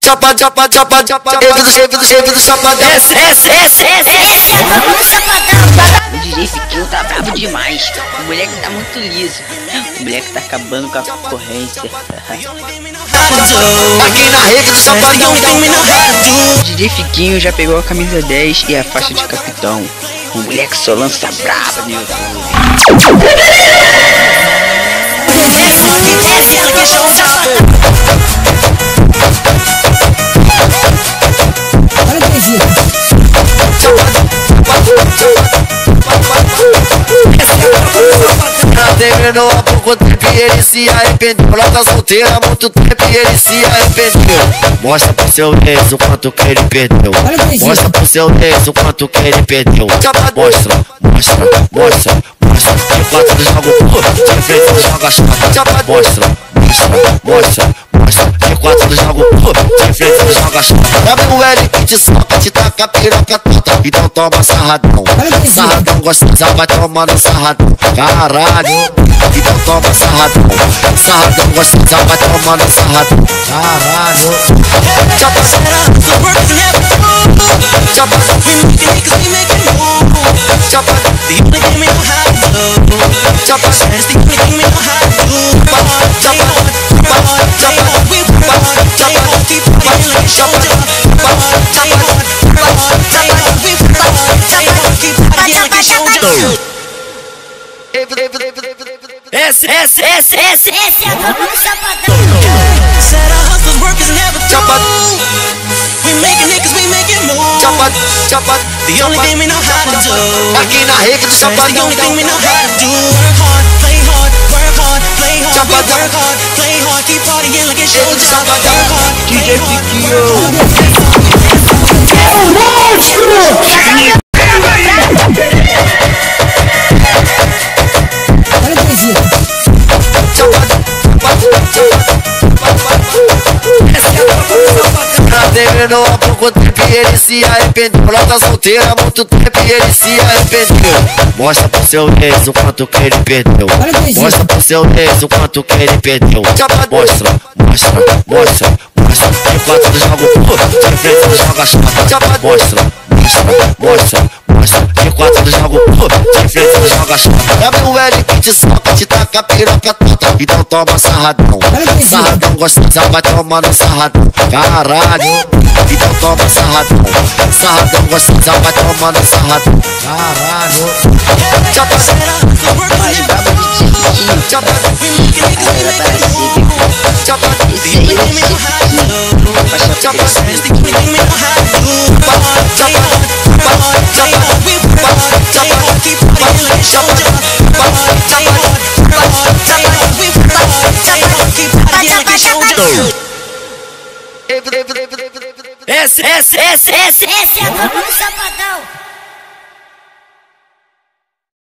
chapa, chapa, chapa, chapa, shape do chapadão. O DJ Fiquinho tá bravo demais. O moleque tá muito liso. O moleque tá acabando com a concorrência. Aqui na rede do chapadão. O DJ Fiquinho já pegou a camisa 10 e a faixa de capitão. O moleque só lança brava no YouTube. Terminou há pouco tempo e ele se arrependeu. Ela tá solteira há muito tempo e ele se arrependeu. Mostra pro seu ex o quanto que ele perdeu. Mostra pro seu ex o quanto que ele perdeu. Mostra, mostra, mostra, mostra. De quatro do jogo, de frente do jogo chapa. Mostra, mostra, mostra, mostra. De quatro do jogo, de frente do jogo chapa. Abre o L que te soca, te taca a piroca tota. Então toma sarradão. Sarradão gostosa, vai tomando sarradão. Caralho, então toma sarradão. Sarradão gostosa, vai tomando sarradão. Caralho. Chapa, chapa, chapa, esse é o nome do chapadão. Chapa, chapa, the only thing we know how to do. Aqui na rede do chapadão. The only thing we know how to do. Work hard, play hard, work hard, play hard, work hard, play hard, keep partying like it's show job. Work hard, DJ Fiquinho. É o monstro! Terminou há pouco tempo e ele se arrependeu. Ela tá solteira há muito tempo e ele se arrependeu. Mostra pro seu ex o quanto que ele perdeu. Mostra pro seu ex o quanto que ele perdeu. Mostra, mostra, mostra, mostra. De quatro do jogo, de frente do jogo chapa. Mostra, mostra, mostra, mostra. De quatro do jogo, de frente do jogo chapa. Abre o L que te soca, te taca a piroca tota. Então toma sarradão. Sarradão gostosa, vai tomando sarradão. Caralho, então toma sarradão. Sarradão gostosa, vai tomando sarradão. Caralho. Chapa, Mais brabo do DJ Fiquinho. chapa, Ela parece chapa, esse aí é o DJ Fiquinho. Faixa esse é o nome do chapadão.